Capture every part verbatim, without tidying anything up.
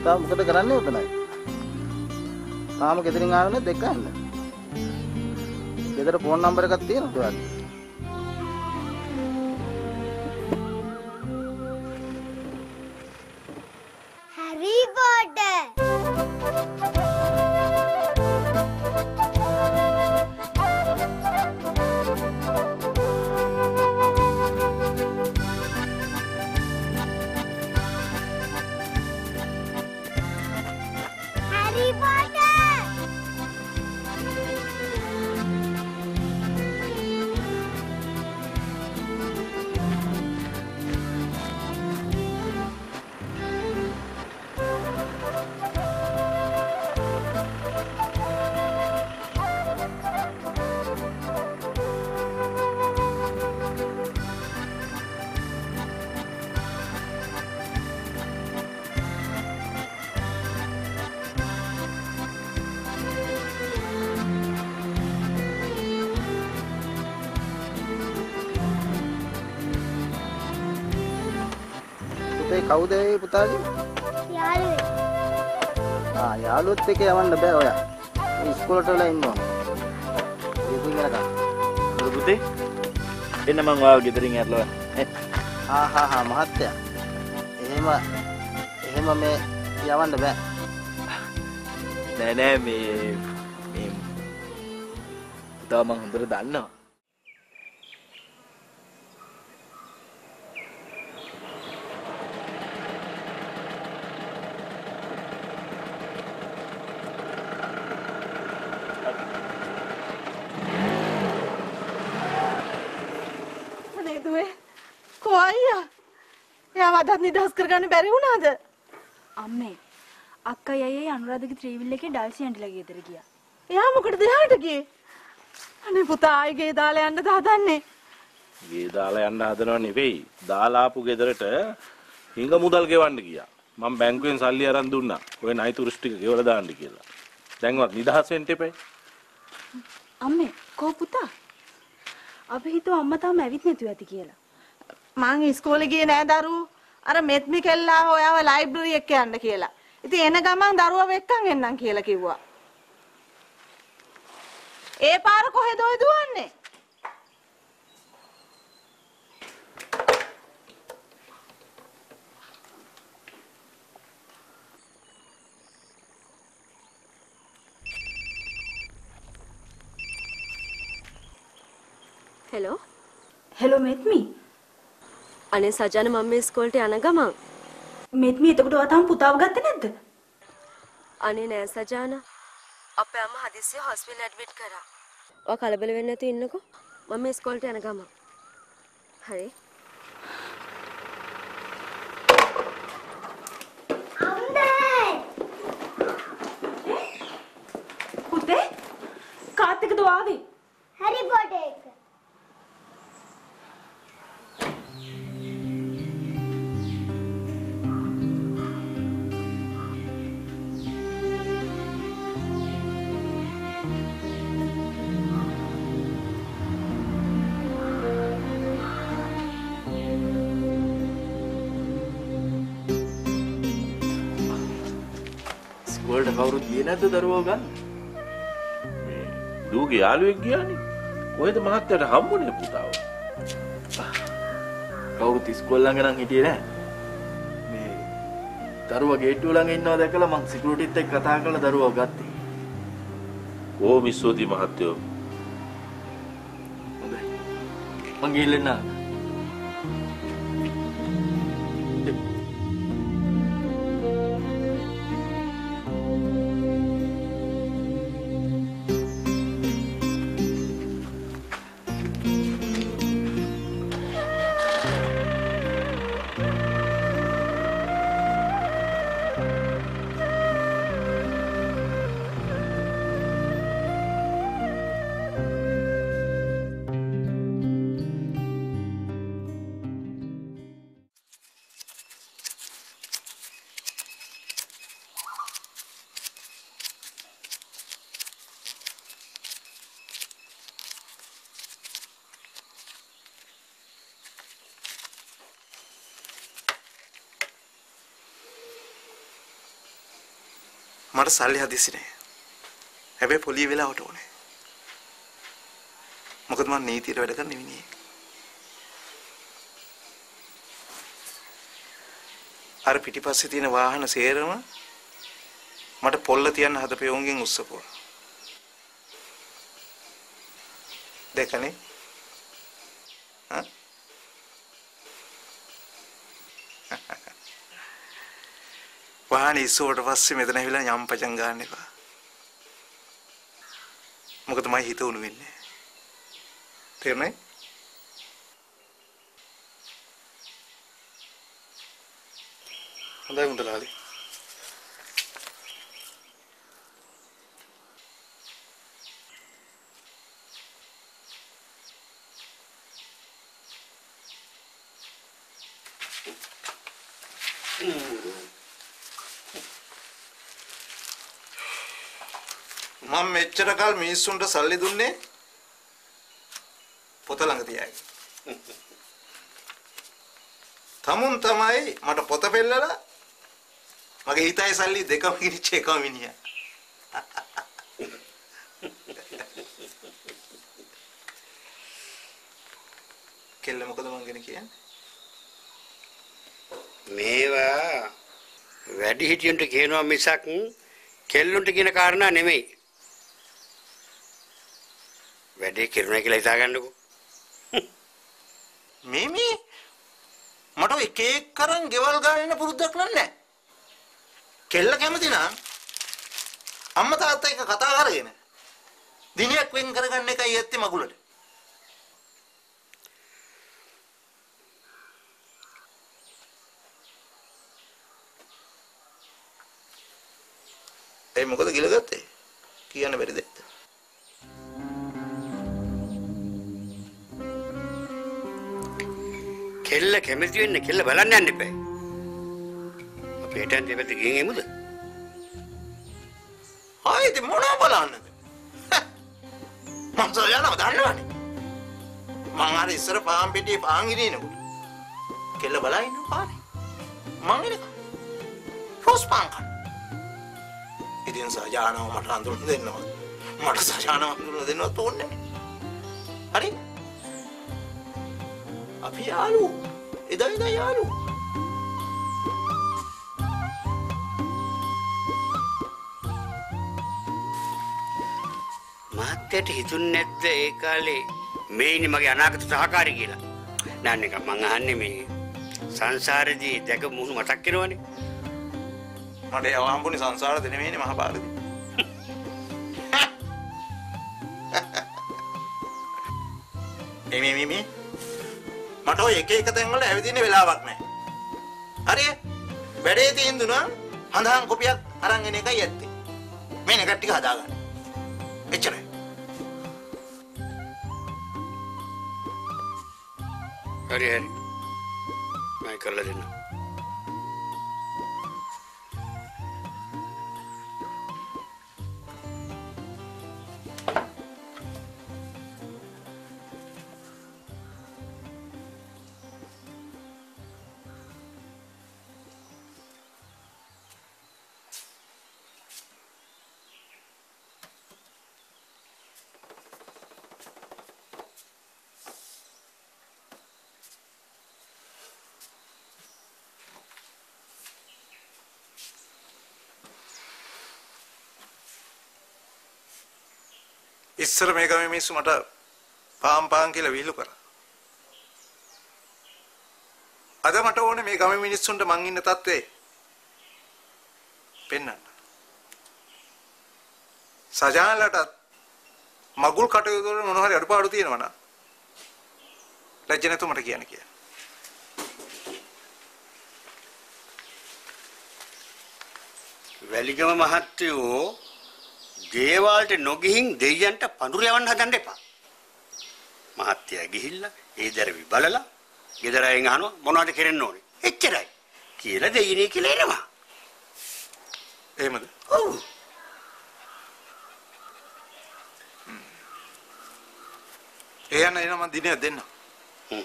පුතා මොකද කරන්නේ උතනයි? තාම ගෙදරින් ආවේ නැද්ද එක්ක යන්න? ගෙදර ෆෝන් නම්බර් එකක් තියෙනවද ඔයාලට? හැරි පොටර් කවුද ඒ පුතාගේ? යාළුවෙක්. ආ යාළුවොත් එක්ක යවන්න බෑ ඔයා. මේ ඉස්කෝලේට වල ඉන්නවා. ඒක ඉගෙනගන්න. පුතේ එන්න මං ඔයාව ගෙදරින් ඇරලා. ආ හා හා මහත්තයා. එහෙම එහෙම මේ යවන්න බෑ. නෑ නෑ මේ මේ පුතා මං හොඳට දන්නවා. අදත් නිදහස් කරගන්න බැරි වුණාද? අම්මේ අක්කයි අයියයි අනුරාධගේ ත්‍රිවිල් එකේ ඩල්සි ඇන්ටිලා ගෙදර ගියා. එයා මොකටද එහාට ගියේ? අනේ පුතා ආයි ගේ දාලා යන්නද හදන්නේ? ගේ දාලා යන්න හදනව නෙවෙයි. දාලා ආපු ගෙදරට හිඟ මුදල් ගෙවන්න ගියා. මම බැංකුවෙන් සල්ලි අරන් දුන්නා. ඔය නයි තුරුස් ටික ගෙවලා දාන්න කියලා. දැන්වත් නිදහස් වෙන්න එපයි. අම්මේ කෝ පුතා? අපි හිතුවා අම්මා තාම ඇවිත් නැතුව ඇති කියලා. මං ඉස්කෝලේ ගියේ නෑ දරුවෝ. අර මෙත්මි කෙල්ලා හොයාව ලයිබ්‍රරි එක යන්න කියලා. ඉතින් එන ගමන් දරුවව එක්කන් එන්නම් කියලා කිව්වා. ඒ පාර කොහෙද ඔය දුවන්නේ? හෙලෝ. හෙලෝ මෙත්මි. අනේ සජන මම මේ ඉස්කෝලේට යන ගමන් මෙත්මි එතකොට ඔයා තාම පුතාව ගත්තේ නැද්ද? අනේ නෑ සජන. අපේ අම්මා හදිස්සිය හොස්පිටල් ඇඩ්මිට් කරා. ඔයා කලබල වෙන්නේ නැතුව ඉන්නකෝ. මම මේ ඉස්කෝලේට යන ගමන්. හරි. අම්මේ. පුතේ කාත් එක්කද ආවේ? හැරි පොටර් එක. ඉස්කෝලේට කවුරුත් ගියේ නැද්ද දරුවෝ ගන්න? මේ දූගේ යාළුවෙක් ගියානේ. කොහෙද මහත්තයාට හම්බුනේ පුතාව? කවුරුත් ඉස්කෝල ළඟ නම් හිටියේ නෑ. මේ දරුවා ගේට්ටුව ළඟ ඉන්නවා දැකලා මං සිකියුරිටිත් එක්ක කතා කරලා දරුවව ගත්තේ. ඕ මිස්සෝති මහත්තයෝ. හොඳයි. මං ගිහින් එන්න. මට සල්ලි හදිසි නෑ. හැබැයි පොලිය වෙලාවට ඕනේ. මොකද මම නීතියට වැඩ කරන මිනිහෙක්. අර පිටිපස්සේ තියෙන වාහන සේරම මට පොල්ල තියන්න හදපේ උන්ගෙන් උස්සපුවා. දැකනේ? හා? වාහන ඉස්සුවට පස්සේ මෙතන ඇවිල්ලා යම්පචන් ගන්න එපා. මොකද මම හිත උණු වෙන්නේ. තේරුණේ? හොඳයි මුදලාලි. මම මෙච්චර කල් මිනිස්සුන්ට සල්ලි දුන්නේ පොත ළඟ තියාගෙන. තමුන් තමයි මට පොත පෙන්නලා මගේ හිතයි සල්ලි දෙකම කිරිච්ච එකම මිනිහා. කෙල්ල මොකද මං ගැන කියන්නේ? මේවා වැඩි හිටියන්ට කියනවා මිසක් කෙල්ලුන්ට කියන කාරණා නෙමෙයි. වැඩේ කරනවා කියලා හිතාගන්නකෝ. මේ මේ මට එක එක කරන් ගෙවල් ගන්න පුරුද්දක් නැහැ. කෙල්ල කැමති නම් අම්මා තාත්තා එක්ක කතා කරගෙන දිනයක් වෙන් කරගන්න එකයි ඇත්තේ මගුලට. ඒ මොකද ගිලගත්තේ? කියන්න බැරිද? කෙල්ල කැමති වෙන්න කෙල්ල බලන්න යන්න එපා. අපේට දෙපැත්ත ගිහින් එමුද? ආයෙත් මොනවා බලන්නද? මං සොයනවා දන්නවනේ. මං අර ඉස්සර පාන් පිටියේ පාන් ගිරිනකොට කෙල්ල බලා ඉන්න පානේ. මං එනක. රෝස් පාන් කන. ඉතින් සජානව මට අඳුරන දෙන්නවා. මට සජානව අඳුරන දෙන්නවත් ඕනේ නැහැ. හරි? අපි යාළු. එදා ඉඳන් යාළු. මාත්‍යට හිතුන්නේ නැද්ද ඒ කාලේ මේ ඉන්නේ මගේ අනාගත සහකාරී කියලා? නෑ නිකන් මං අහන්නේ මේ සංසාරේදී දැක මුහුණු මතක් වෙනවනේ. මට ඒව හම්බුනේ සංසාරෙ නෙමෙයිනේ මහා පාරදී. එමෙ මෙමෙ මට ඔය එක එක තැන් වල ඇවිදින්න වෙලාවක් නැහැ. හරිය? වැඩේ තීන්දුනා හඳහන් කොපියක් අරන් එන එකයි ඇත්තේ. මේ නෙකට් ටික හදාගන්න. එච්චරයි. හරි හරි. මම කරලා දෙන්නම්. ඉස්සර මේ ගමේ මිනිස්සු මට පාම් පාම් කියලා විහිළු කරා. අද මට ඕනේ මේ ගමේ මිනිස්සුන්ට මං ඉන්න තත්ත්වේ පෙන්වන්න. සජානලට මගුල් කටයුතු වල මොන හරි අඩුපාඩු තියෙනවා නම් ලැජ්ජ නැතුව මට කියන්න කියලා. වැලිගම මහත්තයෝ දේවාලට නොගිහින් දෙයියන්ට පඳුර යවන්න හදන්න එපා. මහත්තයා ගිහිල්ලා ඒ දරවි බලලා ගෙදර අයින් අහනවා මොනවද කරන්න ඕනේ. එච්චරයි. කියලා දෙයියනේ කියලා එනවා. එහෙමද? ඔව්. ඒ යන එන මම දිනයක් දෙන්න. හ්ම්.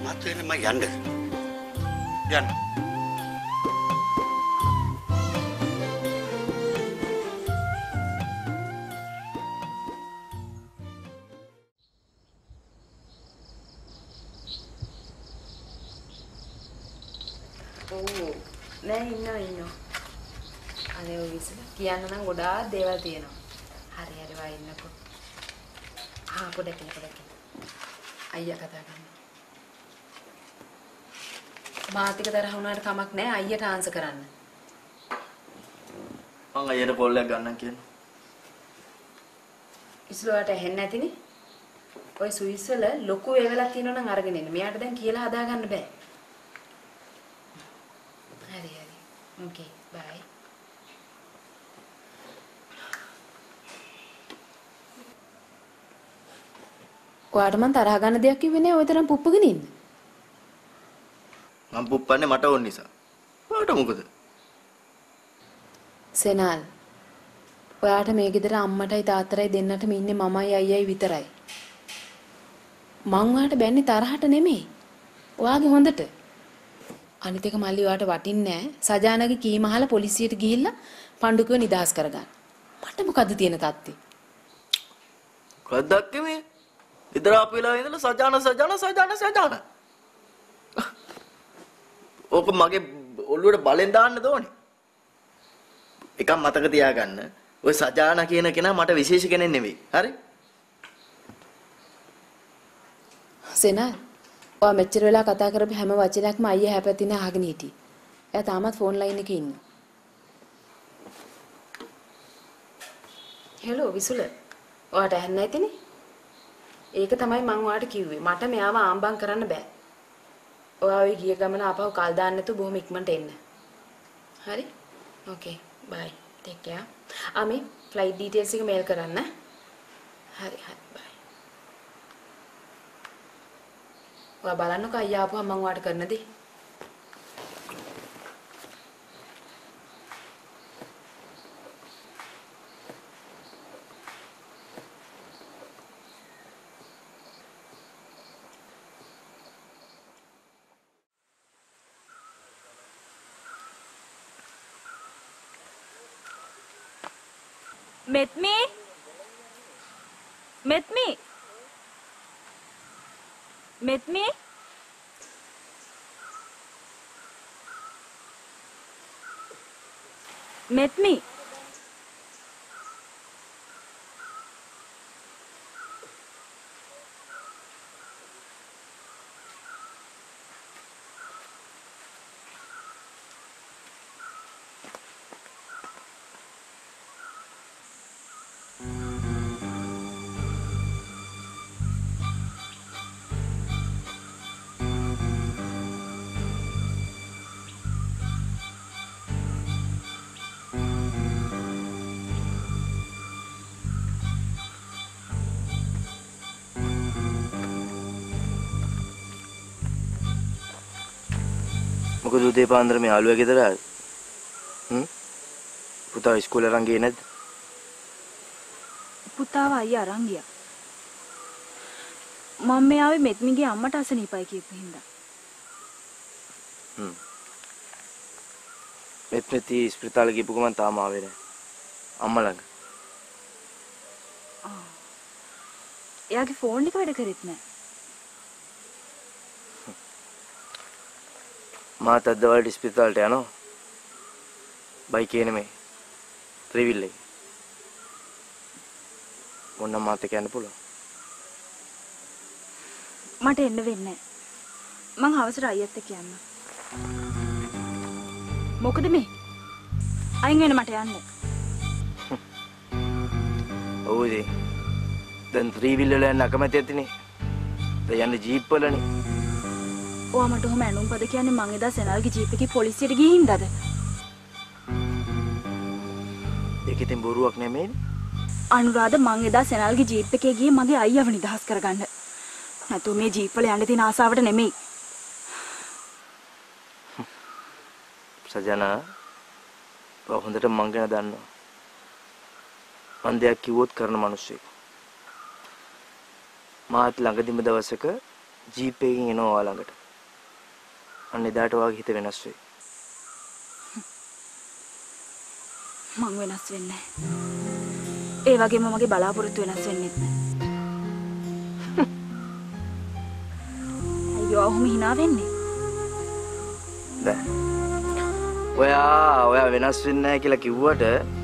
මත වෙන මම යන්නද? යන්න. නෑ ඉන්නවා ඉන්නවා. අනේ ඔය විසල කියන්න නම් ගොඩාක් දේවල් තියෙනවා. හරි හරි වා ඉන්නකෝ. ආ පොඩක් පොඩක්. අයියා කතා කරනවා. මාතික තරහ වුණාට කමක් නෑ අයියට ආන්සර් කරන්න. මං අයියට කෝල් එකක් ගන්නම් කියනවා. ඉස්ලෝට ඇහෙන්නේ නැතිනේ. ඔය සුවිස් වල ලොකු වේවලක් තියෙනවා නම් අරගෙන එන්න. මෙයාට දැන් කියලා හදා ගන්න බෑ. හරි හරි. ඕකේ බයි. ඔයාට මං තරහ ගන්න දෙයක් කිව්වේ නෑ ඔය තරම් පුප්පගෙන ඉන්න. මං පුප්පන්නේ මට ඕන නිසා. ඔයාට මොකද? සෙනල්. ඔයාට මේ ගෙදර අම්මටයි තාත්තටයි දෙන්නටම ඉන්නේ මමයි අයියයි විතරයි. මං ඔයාට බැන්නේ තරහට නෙමෙයි. ඔයාගේ හොඳට. අනිත් එක මල්ලි ඔයාට වටින්නේ නෑ. සජානගේ කීම අහලා පොලිසියට ගිහිල්ලා පණ්ඩුකව නිදහස් කරගන්න. මට මොකද්ද තියෙන තත්ත්වේ? කද්දක් මේ? ඉදර අපිලා ඉඳලා සජාන සජාන සජාන සජාන. ඕක මගේ ඔළුවට බලෙන් දාන්න ඕනේ. එකක් මතක තියාගන්න. ඔය සජාන කියන කෙනා මට විශේෂ කෙනෙක් නෙවෙයි. හරි? සෙනල් ඔයා මෙච්චර වෙලා කතා කරපු හැම වචනයක්ම අයියා හැපැතින අහගෙන හිටියේ. එයා තාමත් ෆෝන් ලයින් එකේ ඉන්නවා. හෙලෝ විසුල. ඔයාට ඇහෙන්නේ නැතිනේ? ඒක තමයි මම ඔයාට කිව්වේ. මට මෙයාව ආම්බම් කරන්න බෑ. ඔයා ඔය ගිය ගමන ආපහු කල් දාන්න නැතුව බොහොම ඉක්මනට එන්න. හරි? Okay. Bye. Take care. Army flight details එක මේල් කරන්න. හරි හරි. බයි. ඔයා බලන්නකෝ අයියා ආපුවම මම ඔයාට කරන දේ. Met me? Met me? Met me? Met me? මොකද උදේ පාන්දර මේ ආලුවා ගෙදර ආවේ? හ්ම්? පුතා ඉස්කෝලේ අරන් ගියේ නැද්ද? පුතාව අයියා අරන් ගියා. මම මේ ආවේ මෙත්මිගේ අම්මට අසනීපයි කියපු හින්දා. හ්ම්. මෙත්මිති ස්පිරිතාලේ ගිහපු ගමන් තාම ආවේ නැහැ. අම්මා ළඟ. ආ. එයාගේ ෆෝන් එක වැඩ කරෙත් නැහැ. මාත් අද වලට ස්පිරිතාලට යනවා. බයිකේ නෙමෙයි. ත්‍රිවිල් එකේ. මොනවා මාත් එක්ක යන්න පුළුවන්. මට එන්න වෙන්නේ නැහැ. මං හවසට අයියත් එක්ක යන්න. මොකද මේ? අයින් වෙන්න මට යන්න. ඔව් ඉතින්. දැන් ත්‍රිවිල් වල යන්න අකමැති ඇතිනේ. දැන් යන්නේ ජීප් වලනේ. ඔයා මට ඔහම ඇනුම් පද කියන්නේ මං එදා සෙනල්ගේ ජීප් එකේ පොලිසියට ගිහින් ඉඳද? ඒක ඉතින් බොරුවක් නෙමෙයිනේ. අනුරාධ මං එදා සෙනල්ගේ ජීප් එකේ ගියේ මගේ අයියව නිදහස් කරගන්න. නැතු මේ ජීප් වල යන්න තියෙන ආසාවට නෙමෙයි. සජනා ඔය හොඳට මං ගැන දන්නවා. මං දෙයක් කිව්වොත් කරන මිනිස්සෙක්. මාත් ළඟදිම දවසක ජීප් එකකින් එනවා ඔයා ළඟට. අන්න එදාට ඔයාගේ හිත වෙනස් වෙයි. මං වෙනස් වෙන්නේ නැහැ. ඒ වගේම මගේ බලාපොරොත්තු වෙනස් වෙන්නෙත් නැහැ. අයියෝ ඔහොම hina වෙන්නේ. නෑ. ඔයා ඔයා වෙනස් වෙන්නේ නැහැ කියලා කිව්වට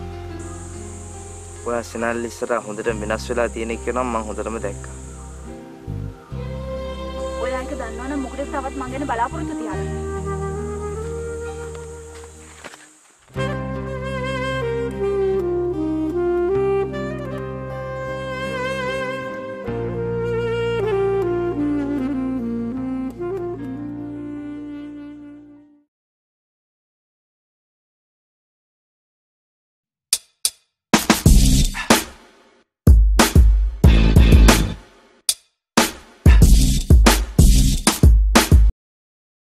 ඔයා සෙනල් ඉස්සර හොඳට වෙනස් වෙලා තියෙන එක නම් මම හොඳටම දැක්කා. ඔයා ඒක දන්නවනම් මොකටද තවත් මං ගැන බලාපොරොත්තු තියාගන්නේ?